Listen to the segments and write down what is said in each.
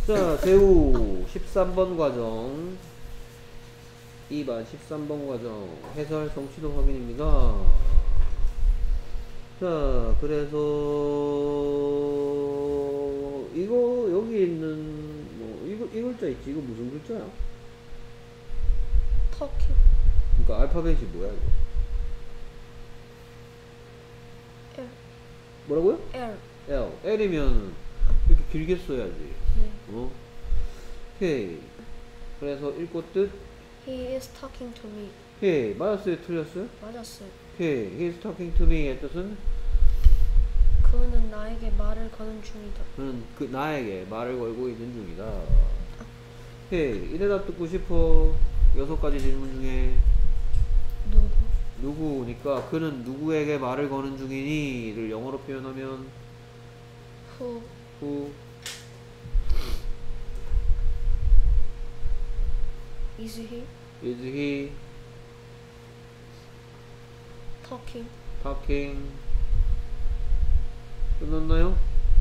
자, 대우 13번 과정 2반 13번 과정 해설 성취도 확인입니다. 자, 그래서 이거 여기 있는 뭐 이 글자 있지? 이거 무슨 글자야? 터키. 그러니까 알파벳이 뭐야 이거? L. 뭐라고요? L. L. L이면 이렇게 길게 써야지. 네. 어? 오케이. 그래서 읽고 뜻 He is talking to me. 오케이. 맞았어요? 틀렸어요? 맞았어요. 오케이. He's talking to me의 뜻은 그는 나에게 말을 거는 중이다. 그는 그 나에게 말을 걸고 있는 중이다. 오케이. 이 대답 듣고 싶어. 6가지 질문 중에 누구? 누구니까 그는 누구에게 말을 거는 중이니를 영어로 표현하면 Who who is he is he talking? talking 끝났나요?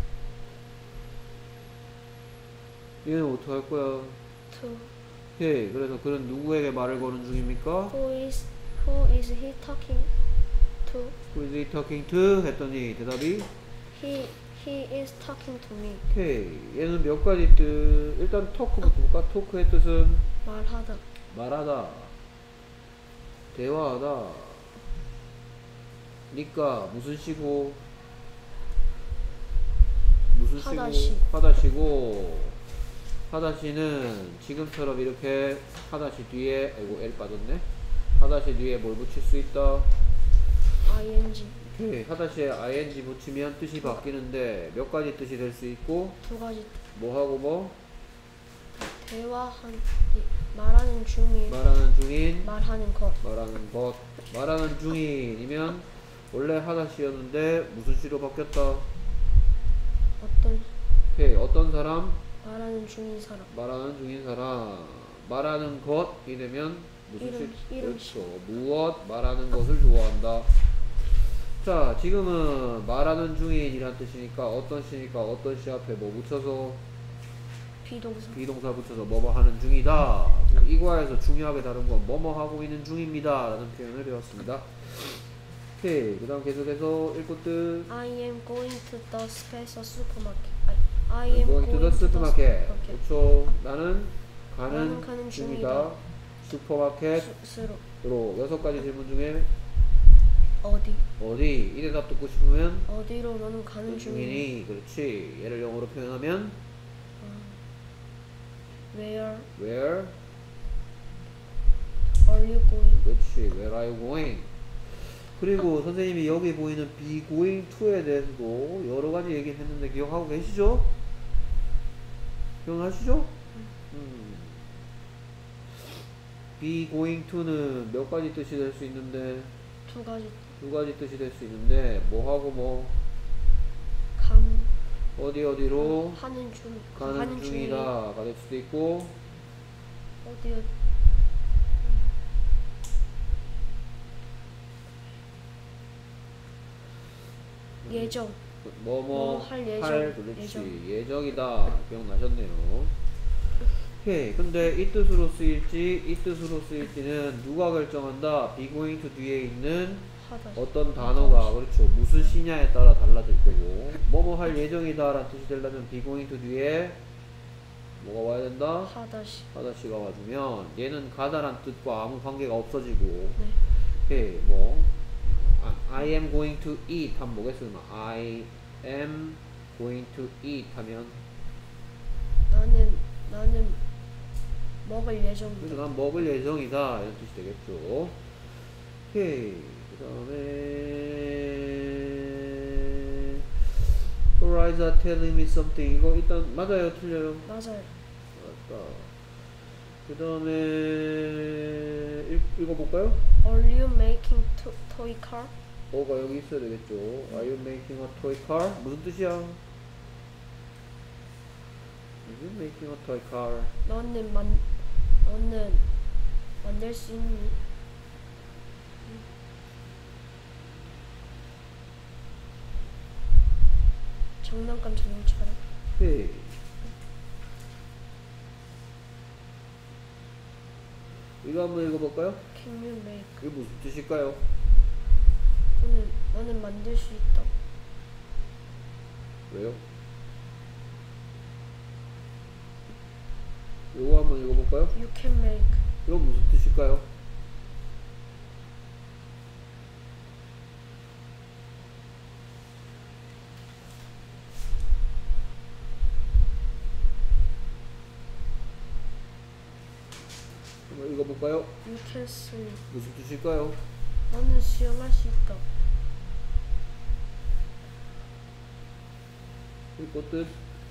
얘는 어떻게 할 거야? To. 오케이. 그래서 그는 누구에게 말을 거는 중입니까? Who is he talking to? Who is he talking to? 했더니 대답이 He is talking to me. 오케이. 얘는 몇 가지 뜻 일단 토크부터 볼까? 토크의 뜻은 말하다. 말하다 대화하다 니까 무슨 시고 무슨 시고 하다시. 하다시고 하다시는 지금처럼 이렇게 하다시 뒤에 아이고 L 빠졌네 하다시 뒤에 뭘 붙일 수 있다 ing. 오케이. 하다시에 ing 붙이면 뜻이 바뀌는데 몇 가지 뜻이 될 수 있고 두 가지. 뭐하고 뭐 대화한 말하는 중인. 말하는 중인 말하는 것. 말하는 것 말하는 중인이면 원래 하다시였는데 무슨 시로 바뀌었다 어떤 오케이. 어떤 사람 말하는 중인 사람. 말하는 중인 사람 말하는 것이 되면 무슨 시 이름 그렇죠 무엇 말하는 것을 좋아한다 자 지금은 말하는 중인이란 뜻이니까 어떤 시니까 어떤 시 앞에 뭐 붙여서 비동사. 비동사 붙여서 뭐뭐 하는 중이다 이과에서 중요하게 다룬 건 뭐뭐 하고 있는 중입니다 라는 표현을 배웠습니다 오케이 그 다음 계속해서 읽고 뜻 I am going to the special supermarket. I am going to the supermarket 그렇죠 나는 나는 가는 가는 중이다 슈퍼마켓으로 스스로. 6가지 질문 중에 어디? 어디 이 대답 듣고 싶으면 어디로 너는 가는 중이니? 중이니 그렇지 얘를 영어로 표현하면 Where where are you going? 그렇지 where are you going 그리고 선생님이 여기 보이는 be going to에 대해서도 여러 가지 얘기를 했는데 기억하고 계시죠? 기억하시죠? be going to는 몇 가지 뜻이 될 수 있는데 두 가지. 두 가지 뜻이 될 수 있는데 뭐하고 뭐 간 어디로 하는 중. 가는 중이다가 될 수도 있고 어디? 예정. 뭐뭐 할 예정. 할 그렇지 예정이다 기억나셨네요 오케이 근데 이 뜻으로 쓰일지 이 뜻으로 쓰일지는 누가 결정한다 be going to 뒤에 있는 하다. 어떤 단어가 그렇죠 무슨 시냐에 따라 달라질 거고 뭐뭐 할 예정이다 라는 뜻이 되려면 be going to 뒤에 뭐가 와야 된다 하다시. 하다시가 와주면 얘는 가다란 뜻과 아무 관계가 없어지고 네. 오케이 뭐 I am going to eat 하면 뭐겠어요? I am going to eat 하면 나는 먹을 예정이다. 그래서 난 먹을 예정이다 이런 뜻이 되겠죠. 오케이 그 다음에 Horizon telling me something 이거 일단 맞아요 틀려요? 맞아요. 맞다. 그 다음에 읽어볼까요? Are you making toy car? 어가 여기 있어야 되겠죠. Are you making a toy car? 무슨 뜻이야? Are you making a toy car? 너는 만들 수 있니? 장난감 자동차를. 오케이 이거 한번 읽어볼까요? Can you make? 이게 무슨 뜻일까요? 너는 만들 수 있다. 왜요? 이거 한번 읽어볼까요? You can make. 이건 무슨 뜻일까요? 한번 읽어볼까요? You can swim. 무슨 뜻일까요? 너는 수영할 수 있다. 이거 뜻?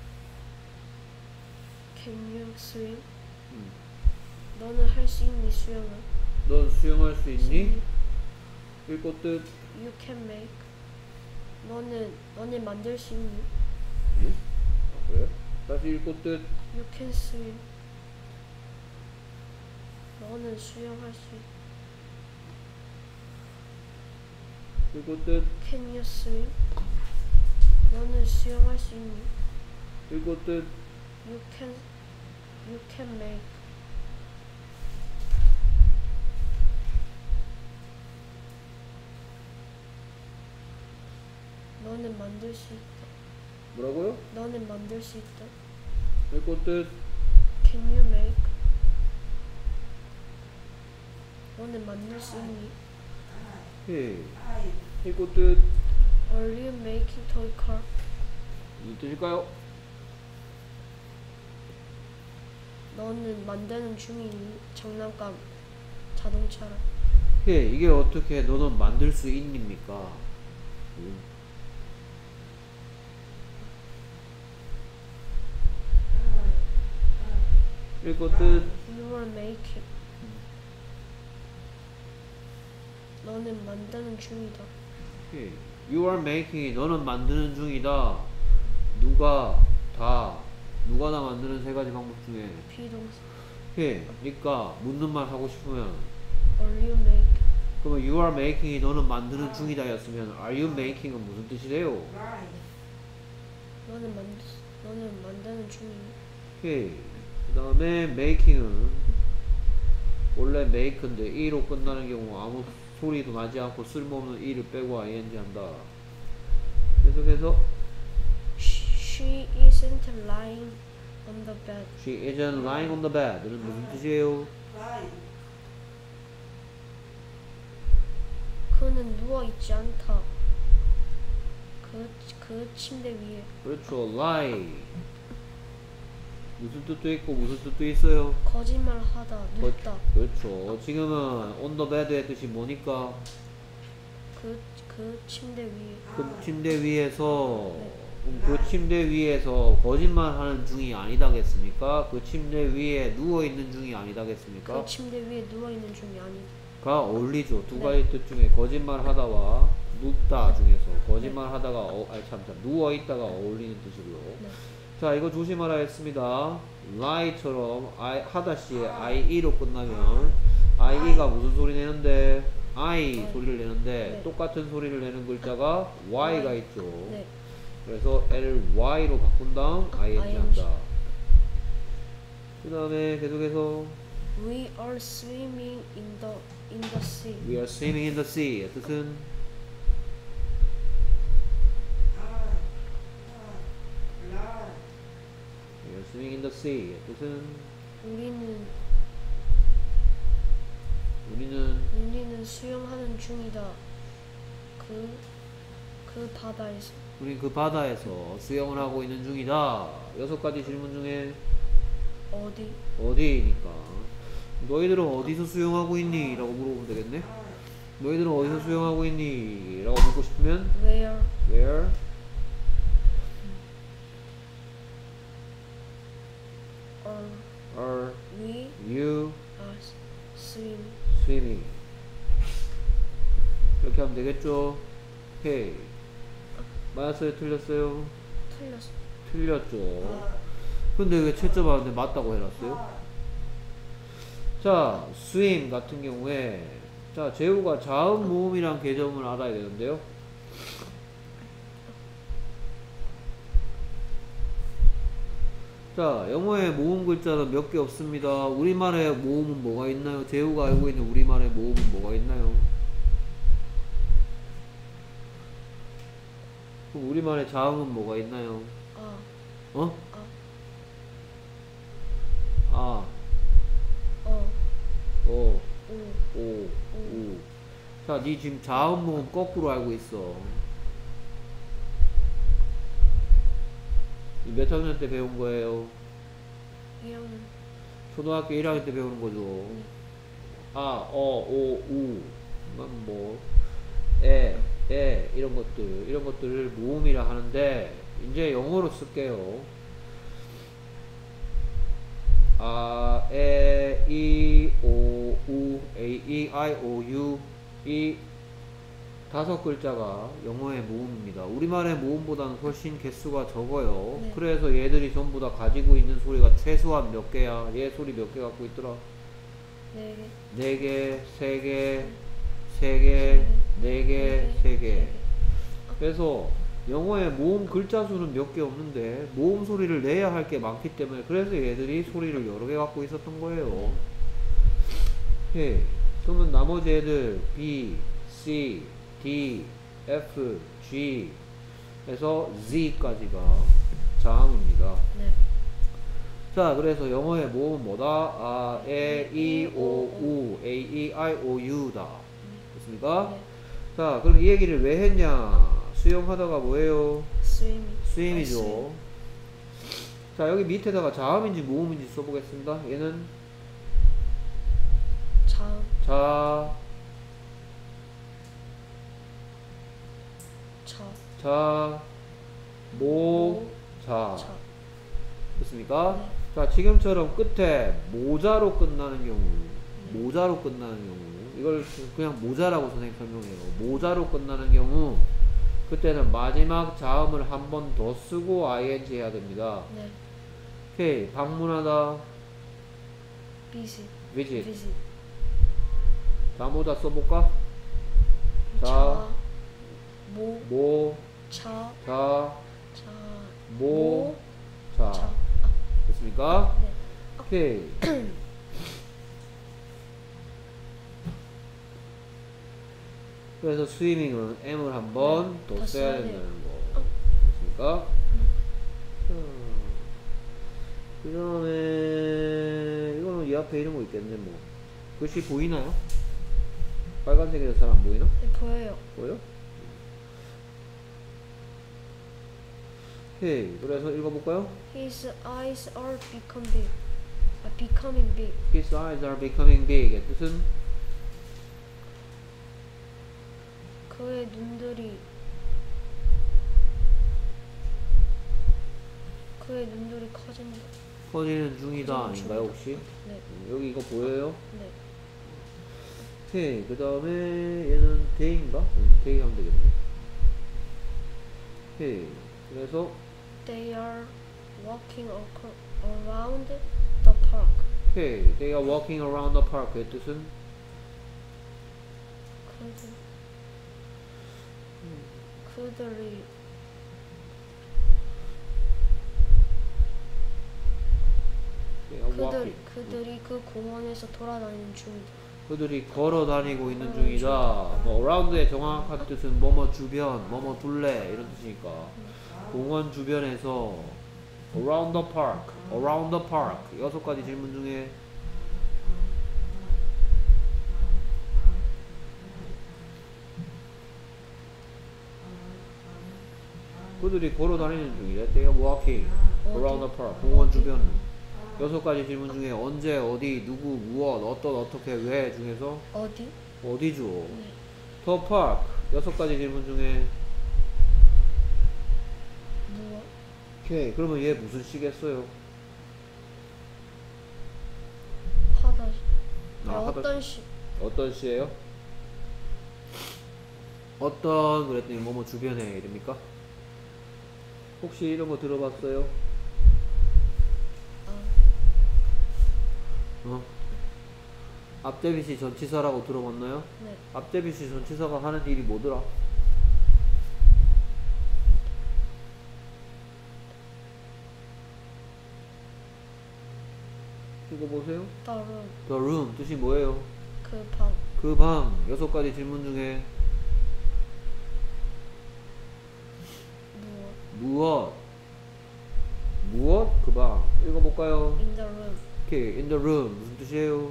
Can you swim? 음. 너는 할 수 있니 수영을? 넌 수영할 수 있니? 이거 뜻? You can make. 너는 만들 수 있니? 응? 아, 그래? 다시 읽고 뜻? You can swim. 너는 수영할 수 있다. 읽고 뜻? Can you swim? 너는 수영할 수 있니? 읽고 뜻? You can make. 너는 만들 수 있다. 뭐라고요? 너는 만들 수 있다. 읽고 뜻? Can you make? 너는 만들 수 있니? 예. 읽고 뜻? Are you making toy car? 무슨 뜻일까요? 너는 만드는 중이니? 장난감 자동차를. 예, 이게 어떻게 너는 만들 수 있습니까? 읽고 뜻? You are making. 너는 만드는 중이다. 예. You are making. 너는 만드는 중이다. 누가 다 만드는 세 가지 방법 중에. 비동사. 예. 그러니까 묻는 말 하고 싶으면 Are you make? 그러면 you are making이 너는 만드는 중이다 였으면 are you making은 무슨 뜻이래요? 너는 만드는 중이니? 오케이. 그 다음에 making은 원래 make인데 e로 끝나는 경우 아무 소리도 나지 않고 쓸모없는 e를 빼고 ing 한다. 계속해서 She isn't lying on the bed. she isn't lying on the bed는 무슨 뜻이에요? 그는 누워 있지 않다. 그 침대 위에. 그렇죠. lie 무슨 뜻도 있고 무슨 뜻도 있어요? 거짓말하다, 눕다. 그렇죠. 지금은 on the bed의 뜻이 뭐니까? 그 침대 위에. 그 침대 위에서 그 침대 위에서 거짓말하는 중이 아니다겠습니까? 그 침대 위에 누워 있는 중이 아니다겠습니까? 그 침대 위에 누워 있는 중이 아니다. 가 어울리죠. 두 네. 가지 뜻 중에 거짓말하다와 눕다 중에서 거짓말하다가 누워 있다가 어울리는 뜻이고요. 네. 자, 이거 조심하라 했습니다. lie처럼 하다시에 IE로 끝나면 IE가 무슨 소리 내는데? I 소리를 내는데 네. 똑같은 소리를 내는 글자가 Y가 있죠. 네. 그래서 LY로 바꾼 다음 ING 한다. 그 다음에 계속해서 We are swimming in the sea. We are swimming in the sea. 뜻은 We are swimming in the sea. 뜻은 우리는 수영하는 중이다. 그 바다에서. 우리 그 바다에서 수영을 하고 있는 중이다. 6가지 질문 중에 어디니까 너희들은 어디서 수영하고 있니? 라고 물어보면 되겠네. 너희들은 어디서 수영하고 있니? 라고 묻고 싶으면 Where are we you are swimming? 이렇게 하면 되겠죠? 오케이. 맞았어요? 틀렸어요? 틀렸어. 틀렸죠. 근데 왜 채점하는데 맞다고 해놨어요? 자, swim 같은 경우에 자, 재우가 자음 모음이란 개념을 알아야 되는데요. 자, 영어에 모음 글자는 몇 개 없습니다. 우리말의 모음은 뭐가 있나요? 재우가 알고 있는 우리말의 모음은 뭐가 있나요? 그럼 우리말의 자음은 뭐가 있나요? 아, 어? 아, 아, 어, 오, 오, 오, 우. 자, 니 지금 자음 모음 거꾸로 알고 있어. 이 몇 학년 때 배운 거예요? 이런, 초등학교 1학년 때 배우는 거죠. 아, 어, 오, 우. 뭐, 이런 것들을 모음이라 하는데, 이제 영어로 쓸게요. 아, 에, 이, 오, 우, 에이, 이, 아이, 오, 유. 이 5글자가 영어의 모음입니다. 우리말의 모음보다는 훨씬 개수가 적어요. 네. 그래서 얘들이 전부 다 가지고 있는 소리가 최소한 몇 개야? 얘 소리 몇 개 갖고 있더라? 네 개, 4개, 3개, 3개, 4개, 3개. 개. 그래서 영어의 모음 글자 수는 몇 개 없는데 모음 소리를 내야 할 게 많기 때문에 그래서 얘들이 소리를 여러 개 갖고 있었던 거예요. 예. 그러면 나머지 애들 B, C, D, F, G 에서 Z까지가 자음입니다. 네. 자, 그래서 영어의 모음은 뭐다? 아, 에, 이, 오, 우, 에이, 이, 아이, 오, 유다. 됐습니까? 네. 자, 그럼 이 얘기를 왜 했냐? 수영하다가 뭐예요? 스윙이죠. 자, 여기 밑에다가 자음인지 모음인지 써보겠습니다. 얘는 자음, 자, 자, 자, 모, 자. 자. 됐습니까? 네. 자, 지금처럼 끝에 모자로 끝나는 경우, 모자로 끝나는 경우, 이걸 그냥 모자라고 선생님 설명해요. 모자로 끝나는 경우, 그때는 마지막 자음을 한 번 더 쓰고 ing 해야 됩니다. 네. 오케이, 방문하다, 비지, visit. 비지. 자, 모자 써볼까? 자, 모, 모, 자, 자, 자, 모, 자. 자. 됐습니까? 네. 오케이. 그래서 스위밍은 M을 한 번 더 더 써야 써야 된다는 돼요. 거. 됐습니까? 그 다음에, 이거는 이 앞에 이런 거 있겠네, 뭐. 글씨 보이나요? 빨간색이라서 잘 안 보이나? 네, 보여요. 보여? 오케이. 그래서 읽어볼까요? His eyes are become big. Becoming big. His eyes are becoming big. 뜻은? 그의 눈들이 커진다. 커지는 중이다. 아닌가요, 혹시? 네. 여기 이거 보여요? 네. 오케이. 그 다음에 얘는 day인가? day 하면 되겠네. 오케이. 그래서 They are walking around the park. 오케이. They are walking around the park. 그 뜻은? 그들이 They are walking. 그들이 그 공원에서 돌아다니는 중이다. 그들이 걸어 다니고 있는 중이다. 뭐 around의 정확한 뜻은 뭐뭐 주변, 뭐뭐 둘레 이런 뜻이니까 공원 주변에서 around the park, around the park 6가지 질문 중에 그들이 걸어 다니는 중이다. They are walking around the park. 공원 주변 6가지 질문 중에 언제, 어디, 누구, 무엇, 어떤, 어떻게, 왜 중에서 어디? 어디죠? 네. The park 6가지 질문 중에 무엇? 오케이. 그러면 얘 무슨 시겠어요? 하다. 아, 하다. 어떤 시? 어떤 시예요? 어떤 그랬더니 뭐뭐 주변에 이럽니까? 혹시 이런 거 들어봤어요? 어? 앞대비시 전치사라고 들어봤나요? 네. 앞대비시 전치사가 하는 일이 뭐더라? 읽어보세요. The room. The room 뜻이 뭐예요? 그 방. 그 방. 6가지 질문 중에 무엇? 무엇? 그 방. 읽어볼까요? In the room. 오케이. In the room 무슨 뜻이에요?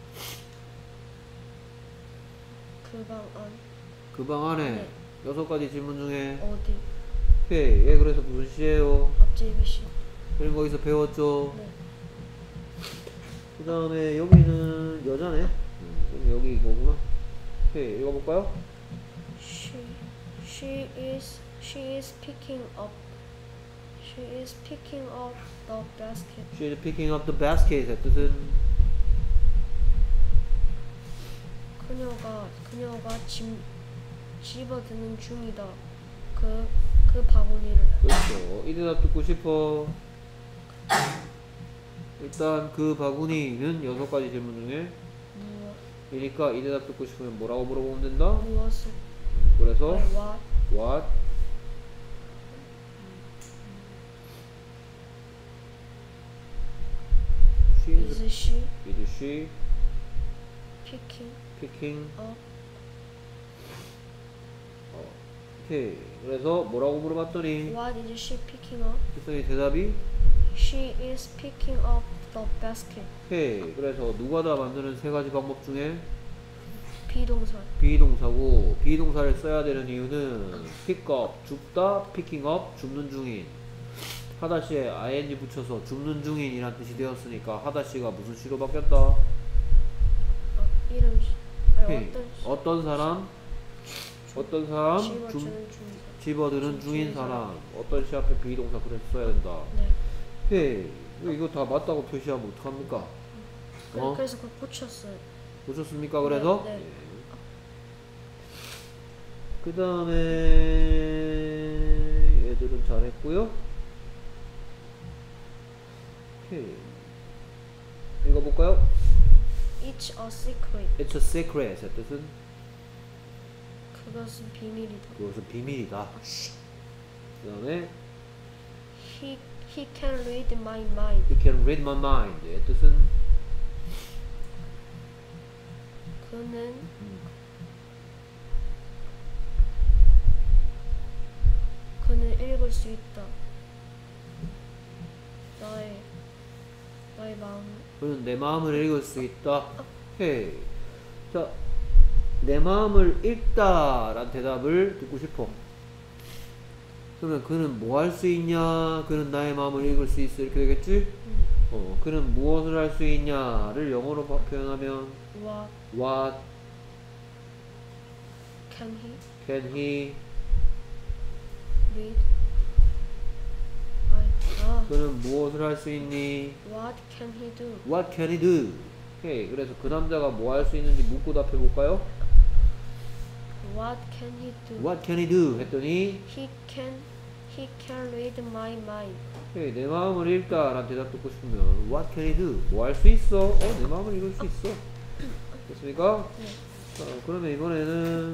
그 방 안. 그 방 안에 네. 6가지 질문 중에 어디? 오케이. 얘 그래서 무슨 시예요? 앞제비 씨. 그럼 거기서 배웠죠? 네. 그 다음에 여기는 여자네. 그럼 여기 이거구나. 오케이. 읽어볼까요? She is picking up. She is picking up the basket. She is picking up the basket. 뜻은 그녀가 집어드는 중이다. 그 바구니를. 그렇죠. 이 대답 듣고 싶어. 일단 그 바구니는 6가지 질문 중에 무엇? 이니까 이 대답 듣고 싶으면 뭐라고 물어보면 된다? 무엇을? 그래서 What? what? Is she is she picking picking up? 오케이. 그래서 뭐라고 물어봤더니 What is she picking up? 그랬더니 대답이 She is picking up the basket. 오케이. 그래서 누가 다 만드는 3가지 방법 중에 비동사. 비동사고 비동사를 써야 되는 이유는 pick up 줍다, picking up 줍는 중인 하다시에 ing 붙여서 줍는 중인이란 뜻이 되었으니까 하다시가 무슨 시로 바뀌었다? 이름. 아니, 어떤 사람? 어떤 사람? 집어주는 중이다. 집어드는 중인 사람. 어떤 시 앞에 비동사 그래서 써야 된다. 네. 네. 이거 다 맞다고 표시하면 어떡합니까? 그래서 그걸 고쳤어요. 보셨습니까? 그래서 네. 그 다음에 얘들은 잘했고요. 오케이. 읽어볼까요? It's a secret. It's a secret. 뜻은 그것은 비밀이다. 그것은 비밀이다. 그 다음에 He can read my mind. You can read my mind. 뜻은 그는 읽을 수 있다. 나의 마음. 그는 내 마음을 읽을 수 있다. 오케이. 자, 내 마음을 읽다 라는 대답을 듣고 싶어. 그러면 그는 뭐 할 수 있냐? 그는 나의 마음을 읽을 수 있어. 이렇게 되겠지? 그는 무엇을 할 수 있냐를 영어로 표현하면 What can he read? 그는 무엇을 할 수 있니? What can he do? What can he do? 오케이. 그래서 그 남자가 뭐 할 수 있는지 묻고 답해 볼까요? What can he do? What can he do? 했더니 He can read my mind. 오케이. 내 마음을 읽다 라는 대답 듣고 싶으면 What can he do? 뭐 할 수 있어? 내 마음을 읽을 수 있어. 됐습니까? 네. 자, 그러면 이번에는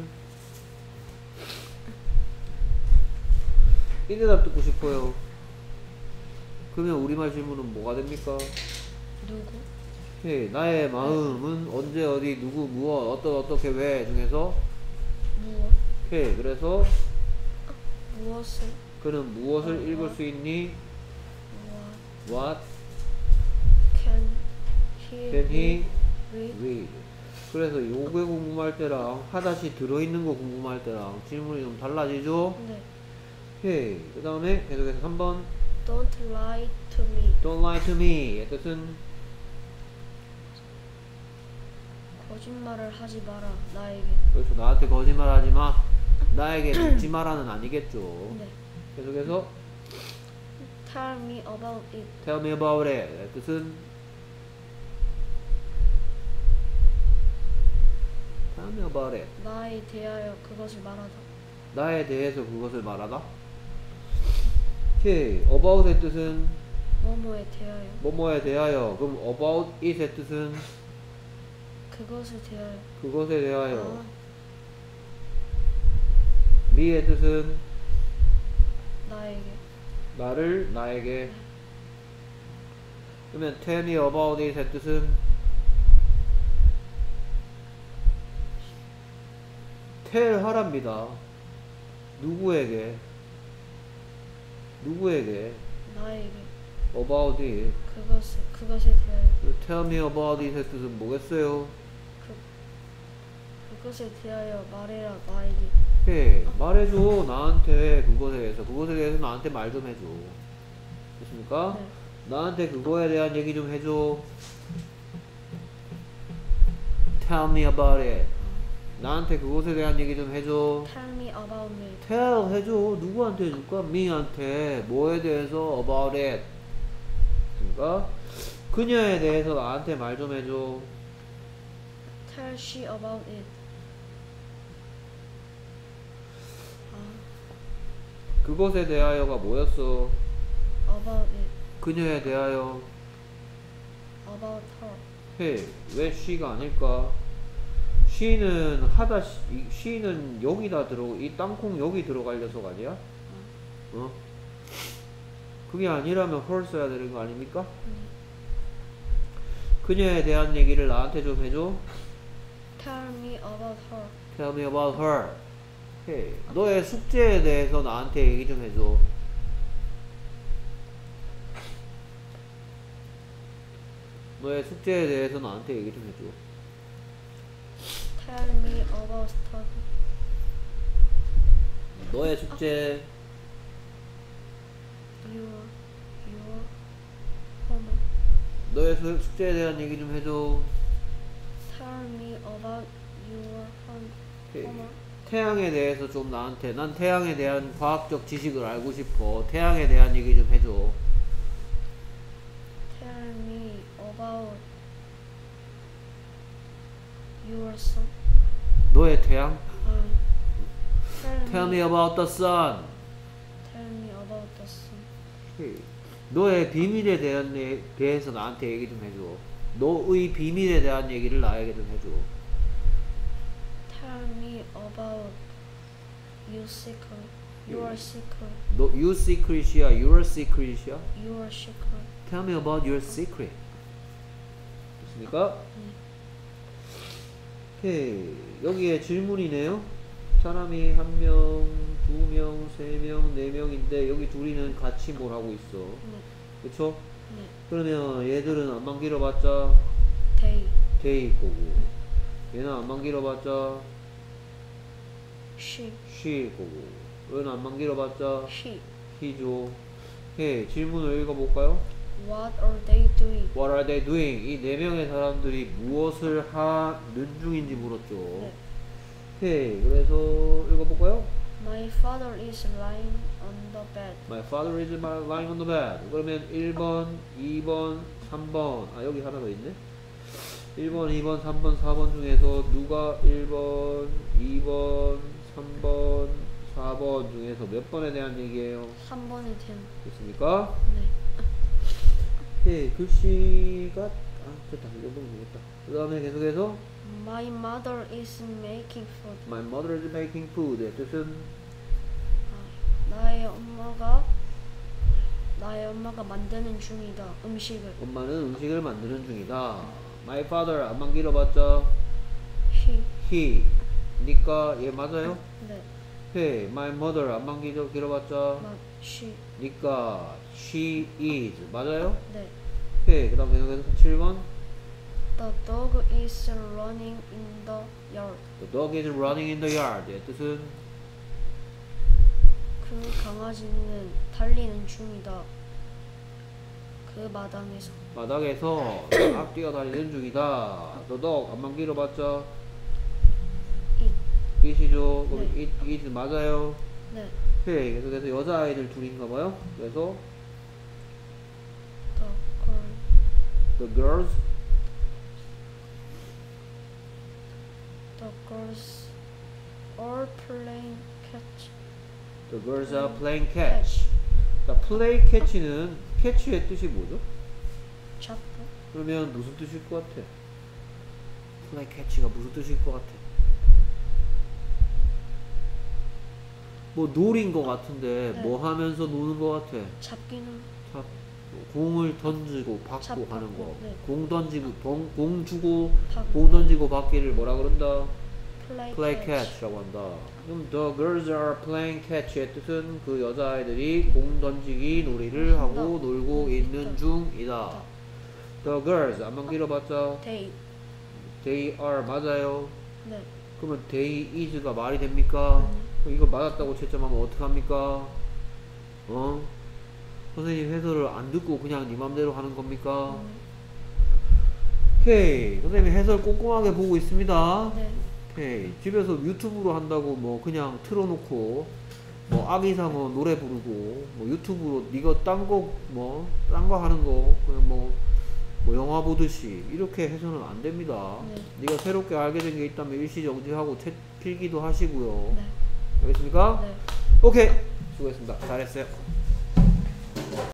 이 대답 듣고 싶어요. 그러면 우리말 질문은 뭐가 됩니까? 누구? 오케이. 나의 마음은 언제 어디 누구 무엇 어떻게 왜 중에서 무엇? 오케이. 그래서 무엇을? 그는 무엇을 읽을 수 있니? What can can he read? read? 그래서 요게 궁금할 때랑 하다시 들어있는 거 궁금할 때랑 질문이 좀 달라지죠? 네. 오케이. 그 다음에 계속해서 3번 Don't lie to me. Don't lie to me. 의 뜻은 거짓말을 하지 마라 나에게. 그렇죠. 나한테 거짓말하지 마. 나에게 믿지 마라는 아니겠죠. 네. 계속해서 Tell me about it. Tell me about it. 의 뜻은 Tell me about it. 나에 대하여 그것을 말하다. 나에 대해서 그것을 말하다. 오케이. About의 뜻은 뭐뭐에 대하여. 뭐뭐에 대하여. 그럼 about it의 뜻은 그것에 대하여. 그것에 대하여. 아, me의 뜻은 나에게. 나를 나에게. 그러면 tell me about it의 뜻은 tell 하랍니다. 누구에게? 누구에게? 나에게 about it. 그것에 대하여 tell me about it의 뜻은 뭐겠어요? 그것에 대하여 말해라 나에게. 해 말해줘 나한테 그것에 대해서 나한테 말 좀 해줘. 됐습니까? 네. 나한테 그거에 대한 얘기 좀 해줘. Tell me about it. 나한테 그것에 대한 얘기 좀 해줘. Tell me about me. Tell 해줘. 누구한테 해줄까? me한테 뭐에 대해서 about it. 그러니까 그녀에 대해서 나한테 말 좀 해줘. Tell she about it. 그것에 대하여가 뭐였어? About it. 그녀에 대하여. About her. 해. 왜 she가 아닐까? she는 she는 여기다 이 땅콩 여기 들어갈 녀석 아니야? 어? 그게 아니라면 her 써야 되는 거 아닙니까? 그녀에 대한 얘기를 나한테 좀 해줘. Tell me about her. Tell me about her. 해. 너의 숙제에 대해서 나한테 얘기 좀 해줘. 너의 숙제에 대해서 나한테 얘기 좀 해줘. Tell me about study. 너의 숙제. Your homework. 너의 숙제에 대한 얘기 좀 해줘. Tell me about your homework. 태양에 대해서 좀 나한테 난 태양에 대한 과학적 지식을 알고 싶어. 태양에 대한 얘기 좀 해줘. Tell me about your sun. 너의 태양? Tell me about the sun. Tell me about the sun. 너의 비밀에 대해서 나한테 얘기 좀 해줘. 너의 비밀에 대한 얘기를 나에게 좀 해줘. Tell me about your secret. Your secret. 너 you secret이야, your secret이야? Your secret. Tell me about your secret. 됐습니까? 오케이. 여기에 질문이네요. 사람이 1명, 2명, 3명, 4명인데 여기 둘이는 같이 뭘 하고 있어. 그쵸? 네. 그러면 얘들은 안만 길어봤자 They. 거고, 얘는 안만 길어봤자 She. 거고, 얘는 안만 길어봤자 He. he죠. 해. 질문을 읽어볼까요? What are they doing? What are they doing? 이 4명의 사람들이 무엇을 하는 중인지 물었죠. 네. 해. 그래서 읽어볼까요? My father is lying on the bed. My father is lying on the bed. 그러면 1번, 2번, 3번. 아, 여기 하나 더 있네. 1번, 2번, 3번, 4번 중에서 누가 1번, 2번, 3번, 4번 중에서 몇 번에 대한 얘기예요? 3번에 대한. 됐습니까? 네. 예, 글씨가 됐다. 이 정도면 되겠다. 그 다음에 계속해서 My mother is making food. My mother is making food. 뜻은 나의 엄마가 만드는 중이다. 음식을. 엄마는 음식을 만드는 중이다. My father 안만 길어봤자 he. 니까 얘 맞아요? 네. 해. My mother 안만 길어봤자 she. 니까 she is 맞아요? 네. 해. 그 다음 계속해서 7번 The dog is running in the yard. The dog is running in the yard. 얘 뜻은 그 강아지는 달리는 중이다. 그 마당에서. 마당에서 막 뛰어다니는 중이다. The dog 안만 길어봤자 it이죠. 그럼 네. it 맞아요? 네. 해. 계속해서 여자아이들 둘인가봐요. 그래서 The The girls are playing catch. The girls are playing catch. 자, play catch는 catch의 뜻이 뭐죠? 잡고. 그러면 무슨 뜻일 것 같아? play catch가 무슨 뜻일 것 같아? 뭐 놀인 것 같은데 네. 뭐 하면서 노는 것 같아? 잡기는. 자, 공을 던지고 받고 잡고, 하는 거. 네. 공 던지고 공 주고 받고. 공 던지고 받기를 뭐라 그런다? play play catch라고 한다. 그럼 the girls are playing catch의 뜻은 그 여자아이들이 공 던지기 놀이를 한다. 하고 놀고 있는 있다. 중이다. the girls 안만 길어봤자 they. they are 맞아요. 네. 그러면 they is가 말이 됩니까? 그럼 이거 맞았다고 채점하면 어떡합니까? 어? 선생님 해설을 안 듣고 그냥 네 맘대로 하는 겁니까? 오케이. 선생님이 해설 꼼꼼하게 보고 있습니다. 네. 오케이. 집에서 유튜브로 한다고 뭐 그냥 틀어놓고 뭐 아기상어 노래 부르고 뭐 유튜브로 네가 딴 거 뭐 딴 거 하는 거 그냥 뭐 영화 보듯이 이렇게 해서는 안 됩니다. 네. 네가 새롭게 알게 된 게 있다면 일시정지하고 필기도 하시고요. 네. 알겠습니까? 네. 오케이. 수고했습니다. 잘했어요.